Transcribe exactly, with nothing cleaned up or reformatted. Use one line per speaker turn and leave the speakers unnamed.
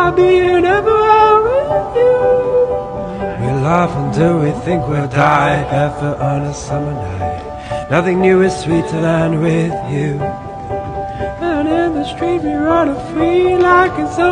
wanna be here never with you. We laugh until we think we'll die, barefoot on a summer night. Nothing new is sweeter than with you. And in the street we run free like it's